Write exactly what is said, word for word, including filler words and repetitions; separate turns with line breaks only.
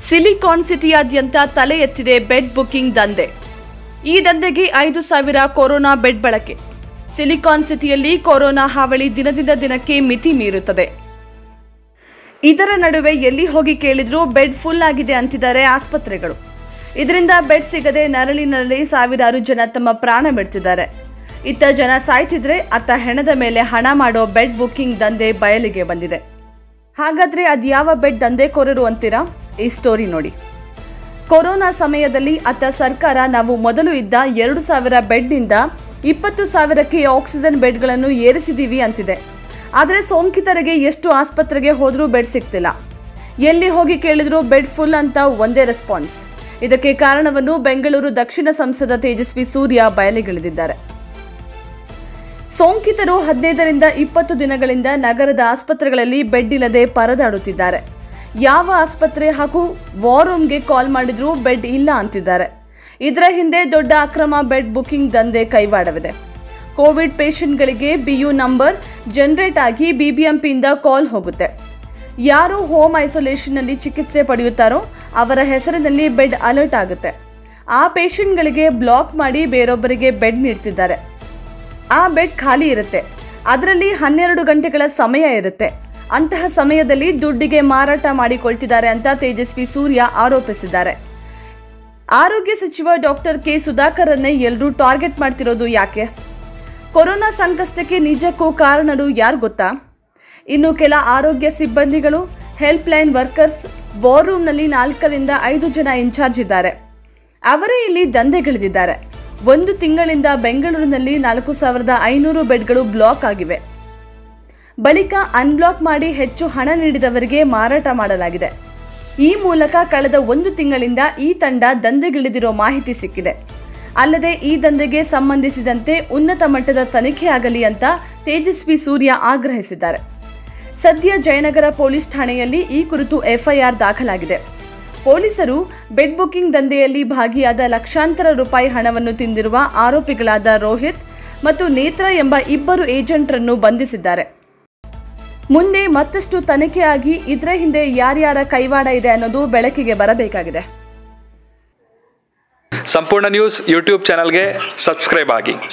Silicon ಸಿಟಿಯಾದ್ಯಂತ ತಲೆ ಎತ್ತಿದೆ bed booking ದಂಧೆ. ಈ ದಂಧೆಗೆ ಐದು ಸಾವಿರ ಕೊರೋನಾ ಬೆಡ್ ಬಳಕೆ. ಸಿಲಿಕಾನ್ ಸಿಟಿಯಲ್ಲಿ ಕೊರೋನಾ ಹಾವಳಿ ದಿನದಿಂದ ದಿನಕ್ಕೆ ಮಿತಿ ಮೀರುತ್ತದೆ. ಇದರ ನಡುವೆ ಎಲ್ಲಿ ಹೋಗಿ ಕೇಳಿದ್ರೂ ಬೆಡ್ ಫುಲ್ ಆಗಿದೆ ಅಂತಿದ್ದಾರೆ ಆಸ್ಪತ್ರೆಗಳು. ಇದರಿಂದ ಬೆಡ್ ಸಿಗದೆ ನರಳಿ ನರಳಿ ಸಾವಿರಾರು ಜನ ತಮ್ಮ ಪ್ರಾಣ ಬಿಡ್ತಿದ್ದಾರೆ. ಇತ್ತ ಜನ ಸಾಯ್ತಿದ್ರೆ ಅತ್ತ ಹೆಣದ ಮೇಲೆ ಹಣ ಮಾಡೋ ಬೆಡ್ ಬುಕಿಂಗ್ ದಂಧೆ ಬಯಲಿಗೆ ಬಂದಿದೆ. ಹಾಗಾದ್ರೆ ಅದ್ಯಾವ ಬೆಡ್ ದಂಧೆಕೋರರು ಅಂತೀರಾ? ಈ ಸ್ಟೋರಿ ನೋಡಿ. ಕೊರೋನಾ ಸಮಯದಲ್ಲಿ ಅತ್ತ ಸರ್ಕಾರ ನಾವು ಮೊದಲು ಇದ್ದ ಎರಡು ಸಾವಿರ ಬೆಡ್ನಿಂದ ಇಪ್ಪತ್ತು ಸಾವಿರಕ್ಕೆ ಆಕ್ಸಿಜನ್ ಬೆಡ್ಗಳನ್ನು ಏರಿಸಿದೀವಿ ಅಂತಿದೆ. ಆದರೆ ಸೋಂಕಿತರಿಗೆ ಎಷ್ಟು ಆಸ್ಪತ್ರೆಗೆ ಹೋದರೂ ಬೆಡ್ ಸಿಗ್ತಿಲ್ಲ. ಎಲ್ಲಿ ಹೋಗಿ ಕೇಳಿದ್ರೂ ಬೆಡ್ ಫುಲ್ ಅಂತ ಒಂದೇ ರೆಸ್ಪಾನ್ಸ್. ಇದಕ್ಕೆ ಕಾರಣವನ್ನು ಬೆಂಗಳೂರು ದಕ್ಷಿಣ ಸಂಸದ ತೇಜಸ್ವಿ ಸೂರ್ಯ ಬಯಲಿಗೆಳೆದಿದ್ದಾರೆ. ಸೋಂಕಿತರು ಹದಿನೈದರಿಂದ ಇಪ್ಪತ್ತು ದಿನಗಳಿಂದ ನಗರದ ಆಸ್ಪತ್ರೆಗಳಲ್ಲಿ ಬೆಡ್ ಇಲ್ಲದೆ ಪರದಾಡುತ್ತಿದ್ದಾರೆ. ಯಾವ ಆಸ್ಪತ್ರೆ ಹಾಗೂ ವಾರ್ ರೂಮ್ಗೆ ಕಾಲ್ ಮಾಡಿದ್ರೂ ಬೆಡ್ ಇಲ್ಲ ಅಂತಿದ್ದಾರೆ. ಇದರ ಹಿಂದೆ ದೊಡ್ಡ ಅಕ್ರಮ ಬೆಡ್ ಬುಕಿಂಗ್ ದಂಧೆ ಕೈವಾಡವಿದೆ. ಕೋವಿಡ್ ಪೇಷಂಟ್ಗಳಿಗೆ ಬಿಯು ನಂಬರ್ ಜನರೇಟ್ ಆಗಿ ಬಿಬಿಎಂಪಿಯಿಂದ ಕಾಲ್ ಹೋಗುತ್ತೆ. ಯಾರು ಹೋಮ್ ಐಸೋಲೇಷನ್ನಲ್ಲಿ ಚಿಕಿತ್ಸೆ ಪಡೆಯುತ್ತಾರೋ ಅವರ ಹೆಸರಿನಲ್ಲಿ ಬೆಡ್ ಅಲರ್ಟ್ ಆಗುತ್ತೆ. ಆ ಪೇಷಂಟ್ಗಳಿಗೆ ಬ್ಲಾಕ್ ಮಾಡಿ ಬೇರೊಬ್ಬರಿಗೆ ಬೆಡ್ ನೀಡ್ತಿದ್ದಾರೆ. ಆ ಬೆಡ್ ಖಾಲಿ ಇರುತ್ತೆ. ಅದರಲ್ಲಿ ಹನ್ನೆರಡು ಗಂಟೆಗಳ ಸಮಯ ಇರುತ್ತೆ. ಅಂತಹ ಸಮಯದಲ್ಲಿ ದುಡ್ಡಿಗೆ ಮಾರಾಟ ಮಾಡಿಕೊಳ್ತಿದ್ದಾರೆ ಅಂತ ತೇಜಸ್ವಿ ಸೂರ್ಯ ಆರೋಪಿಸಿದ್ದಾರೆ. ಆರೋಗ್ಯ ಸಚಿವ ಡಾಕ್ಟರ್ ಕೆ ಸುಧಾಕರ್ರನ್ನೇ ಎಲ್ಲರೂ ಟಾರ್ಗೆಟ್ ಮಾಡ್ತಿರೋದು ಯಾಕೆ? ಕೊರೋನಾ ಸಂಕಷ್ಟಕ್ಕೆ ನಿಜಕ್ಕೂ ಕಾರಣರು ಯಾರು ಗೊತ್ತಾ? ಇನ್ನು ಕೆಲ ಆರೋಗ್ಯ ಸಿಬ್ಬಂದಿಗಳು, ಹೆಲ್ಪ್ ಲೈನ್ ವರ್ಕರ್ಸ್, ವಾರ್ ರೂಮ್ನಲ್ಲಿ ನಾಲ್ಕರಿಂದ ಐದು ಜನ ಇನ್ಚಾರ್ಜ್ ಇದ್ದಾರೆ. ಅವರೇ ಇಲ್ಲಿ ದಂಧೆಗಿಳಿದಿದ್ದಾರೆ. ಒಂದು ತಿಂಗಳಿಂದ ಬೆಂಗಳೂರಿನಲ್ಲಿ ನಾಲ್ಕು ಸಾವಿರದ ಐನೂರು ಬೆಡ್ಗಳು ಬ್ಲಾಕ್ ಆಗಿವೆ. ಬಳಿಕ ಅನ್ಬ್ಲಾಕ್ ಮಾಡಿ ಹೆಚ್ಚು ಹಣ ನೀಡಿದವರಿಗೆ ಮಾರಾಟ ಮಾಡಲಾಗಿದೆ. ಈ ಮೂಲಕ ಕಳೆದ ಒಂದು ತಿಂಗಳಿಂದ ಈ ತಂಡ ದಂಧೆಗಿಳಿದಿರೋ ಮಾಹಿತಿ ಸಿಕ್ಕಿದೆ. ಅಲ್ಲದೆ ಈ ದಂಧೆಗೆ ಸಂಬಂಧಿಸಿದಂತೆ ಉನ್ನತ ಮಟ್ಟದ ತನಿಖೆಯಾಗಲಿ ಅಂತ ತೇಜಸ್ವಿ ಸೂರ್ಯ ಆಗ್ರಹಿಸಿದ್ದಾರೆ. ಸದ್ಯ ಜಯನಗರ ಪೊಲೀಸ್ ಠಾಣೆಯಲ್ಲಿ ಈ ಕುರಿತು ಎಫ್ಐಆರ್ ದಾಖಲಾಗಿದೆ. ಪೊಲೀಸರು ಬೆಡ್ ಬುಕಿಂಗ್ ದಂಧೆಯಲ್ಲಿ ಭಾಗಿಯಾದ ಲಕ್ಷಾಂತರ ರೂಪಾಯಿ ಹಣವನ್ನು ತಿಂದಿರುವ ಆರೋಪಿಗಳಾದ ರೋಹಿತ್ ಮತ್ತು ನೇತ್ರ ಎಂಬ ಇಬ್ಬರು ಏಜೆಂಟರನ್ನು ಬಂಧಿಸಿದ್ದಾರೆ. ಮುಂದೆ ಮತ್ತಷ್ಟು ತನಿಖೆಯಾಗಿ ಇದರ ಹಿಂದೆ ಯಾರ್ಯಾರ ಕೈವಾಡ ಇದೆ ಅನ್ನೋದು ಬೆಳಕಿಗೆ ಬರಬೇಕಾಗಿದೆ.
ಸಂಪೂರ್ಣ ನ್ಯೂಸ್ ಯೂಟ್ಯೂಬ್ ಚಾನಲ್ಗೆ ಸಬ್ಸ್ಕ್ರೈಬ್ ಆಗಿ.